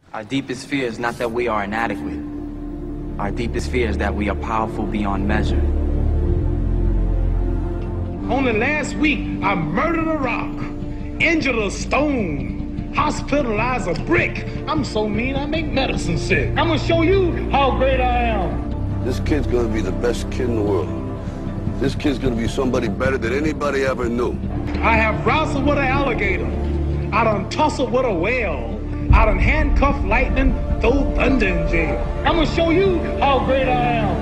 Our deepest fear is not that we are inadequate. Our deepest fear is that we are powerful beyond measure. Only last week, I murdered a rock, injured a stone, hospitalized a brick. I'm so mean, I make medicine sick. I'm gonna show you how great I am. This kid's gonna be the best kid in the world. This kid's gonna be somebody better than anybody ever knew. I have wrestled with an alligator. I done tussled with a whale. I done handcuffed lightning, throw thunder in jail. I'm gonna show you how great I am.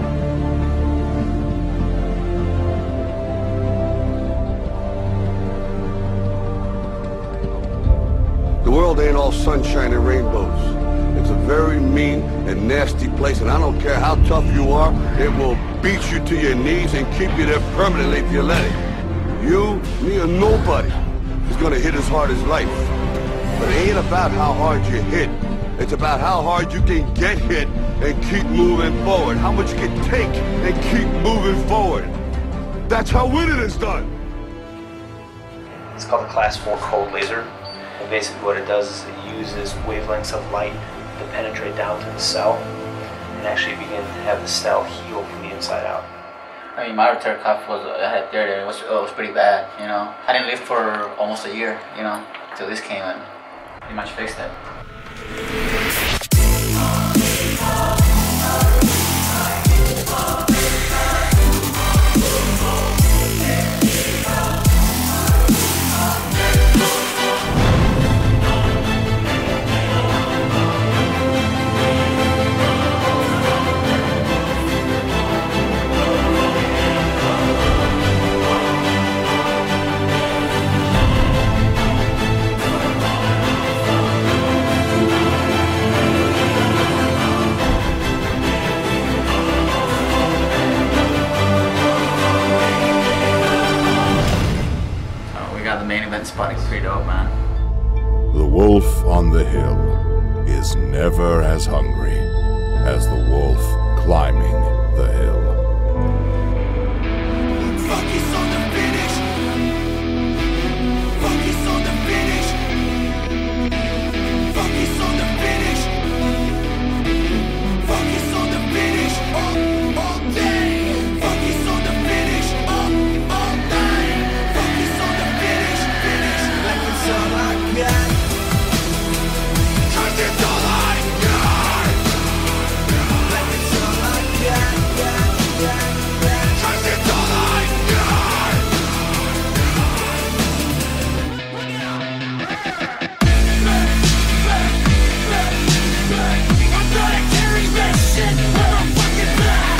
The world ain't all sunshine and rainbows. It's a very mean and nasty place, and I don't care how tough you are, it will beat you to your knees and keep you there permanently if you let it. You, me, or nobody is gonna hit as hard as life. But it ain't about how hard you hit. It's about how hard you can get hit and keep moving forward. How much you can take and keep moving forward. That's how winning is done. It's called the Class 4 cold laser. And basically what it does is it uses wavelengths of light to penetrate down to the cell and actually begin to have the cell heal from the inside out. I mean, my rotator cuff was, I had there, it was pretty bad, you know. I didn't live for almost a year, you know, till this came in. Pretty much fixed it. The main event spotting pretty dope, man. The wolf on the hill is never as hungry as the wolf climbing the hill. Focus on the finish. Focus on the finish. Focus on the finish. Focus on the finish. All day. Focus on the finish. All night. Focus on the finish. Like it's all I got. 'Cause it's all I got. Like it's all I got. 'Cause it's all I got. I'm gonna carry this shit motherfucking back.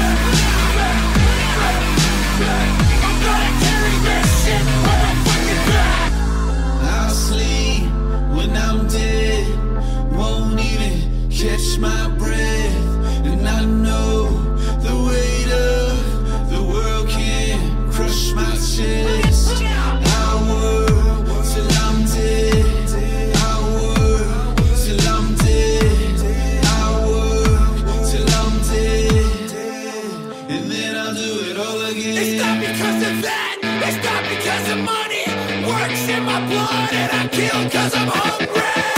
I'm gonna carry this shit motherfucking back. I'll sleep when I'm dead. Won't even catch my breath. And I know the weight of the world can crush my chest. I'll work till I'm dead. I'll work till I'm dead. I'll work till I'm dead. And then I'll do it all again. It's not because of that. It's not because of money. Works in my blood and I kill 'cause I'm hungry.